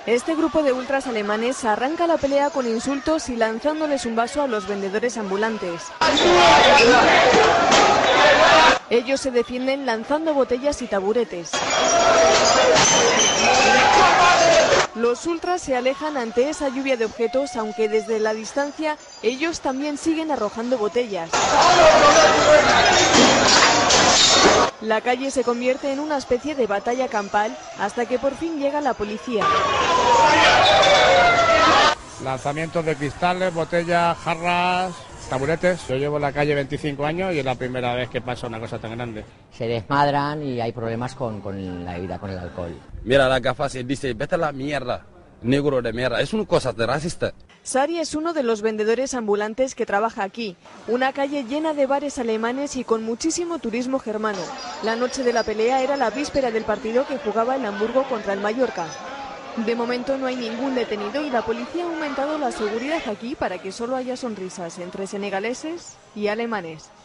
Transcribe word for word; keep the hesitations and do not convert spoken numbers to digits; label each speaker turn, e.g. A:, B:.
A: Este grupo de ultras alemanes arranca la pelea con insultos y lanzándoles un vaso a los vendedores ambulantes. Ellos se defienden lanzando botellas y taburetes. Los ultras se alejan ante esa lluvia de objetos, aunque desde la distancia ellos también siguen arrojando botellas. La calle se convierte en una especie de batalla campal hasta que por fin llega la policía.
B: Lanzamientos de cristales, botellas, jarras, taburetes. Yo llevo en la calle veinticinco años y es la primera vez que pasa una cosa tan grande.
C: Se desmadran y hay problemas con, con la bebida, con el alcohol.
D: Mira la gafas y dice, vete a la mierda, negro de mierda. Es una cosa de racista.
A: Sari es uno de los vendedores ambulantes que trabaja aquí, una calle llena de bares alemanes y con muchísimo turismo germano. La noche de la pelea era la víspera del partido que jugaba el Hamburgo contra el Mallorca. De momento no hay ningún detenido y la policía ha aumentado la seguridad aquí para que solo haya sonrisas entre senegaleses y alemanes.